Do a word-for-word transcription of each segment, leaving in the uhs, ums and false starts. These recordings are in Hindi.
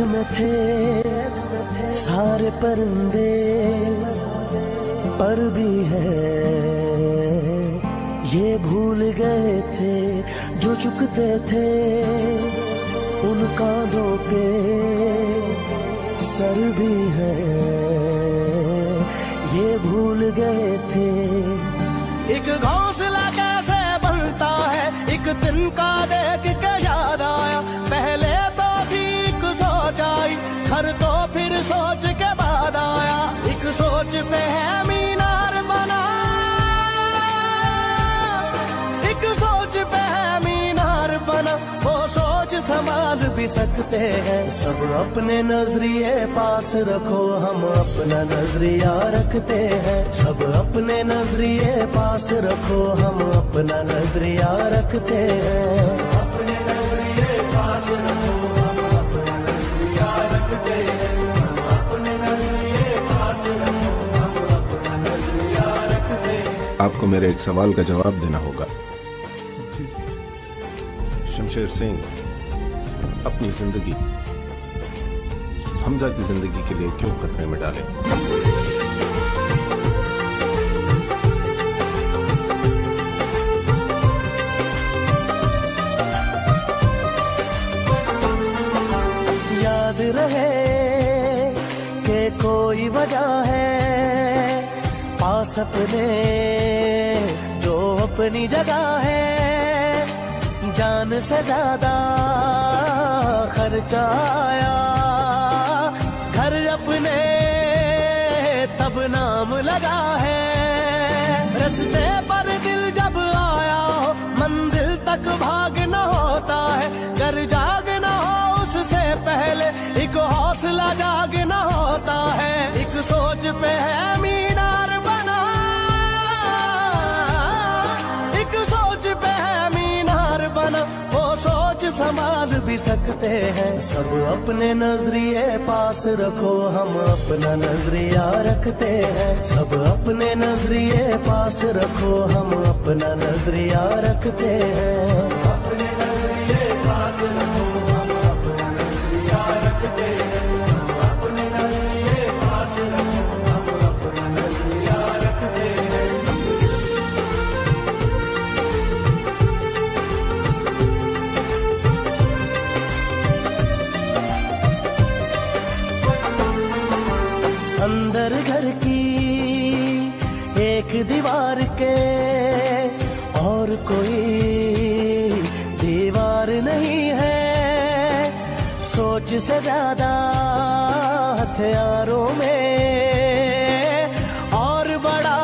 में थे सारे परिंदे, पर भी है ये भूल गए थे जो चुकते थे उन कांधों पे सर भी है, ये भूल गए थे। एक घोंसला कैसे बनता है एक दिन का देख के याद आया, पहले तो ठीक सोच आई घर तो फिर सोच के बाद आया, एक सोच पे है मीनार बना, एक सोच पे है मीनार बना, वो सोच संभाल भी सकते हैं। सब अपने नजरिए पास रखो, हम अपना नजरिया रखते हैं। सब अपने नजरिए पास रखो, हम अपना नजरिया रखते हैं। अपने नजरिए पास रखो, हम अपना नजरिया रखते हैं। अपने नजरिए पास रखो, हम अपना नजरिया रखते हैं। आपको मेरे एक सवाल का जवाब देना होगा। शमशेर सिंह अपनी जिंदगी हमजा की जिंदगी के लिए क्यों खतरे में डाले? याद रहे कि कोई वजह है पास अपने जो अपनी जगह है, जान से ज्यादा खर्चा आया, घर अपने तब नाम लगा है। रस्ते पर दिल जब आया हो मंजिल तक भागना होता है, घर जागना हो उससे पहले एक हौसला जागना होता है। एक सोच पे है मीनार बना, एक सोच पे है मीनार बना, वो सोच संभाल भी सकते हैं। सब अपने नजरिए पास रखो, हम अपना नजरिया रखते हैं। सब अपने नजरिए पास रखो, हम अपना नजरिया रखते हैं। अपने नजरिए पास रखो, हम अपना नजरिया रखते हैं। अपने नजरिए पास रखो, हम अपना नजरिया रखते हैं। अंदर घर की एक दीवार के और कोई दीवार नहीं है, सोच से ज्यादा हथियारों में और बड़ा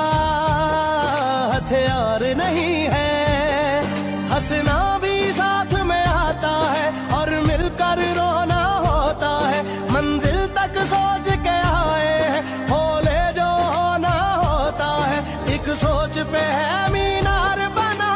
हथियार नहीं है। हंसना भी साथ में आता है और मिलकर रोना होता है, मंजिल तक सोच के आए हैं होले जो होना होता है। एक सोच पे है मीनार बना,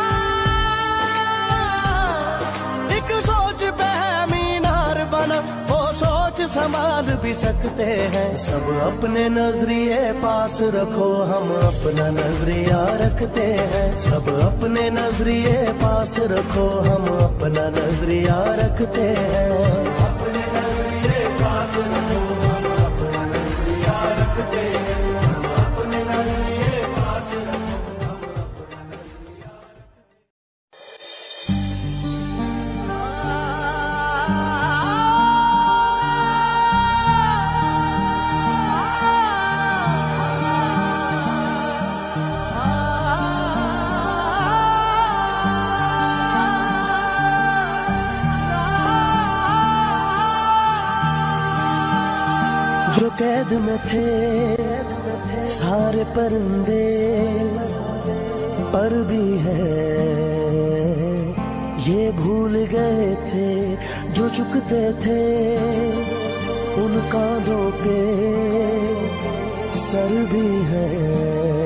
एक सोच पे है मीनार बना, वो सोच संभाल भी सकते हैं। सब अपने नजरिए पास रखो, हम अपना नजरिया रखते हैं। सब अपने नजरिए पास रखो, हम अपना नजरिया रखते हैं। अपने नजरिए पास रखो, हम अपना नजरिया रखते हैं। अपने नजरिए पास रखो, हम अपना नजरिया जो कैद में थे सारे परिंदे, पर भी है ये भूल गए थे जो चुकते थे उन कांधों पे सर भी है।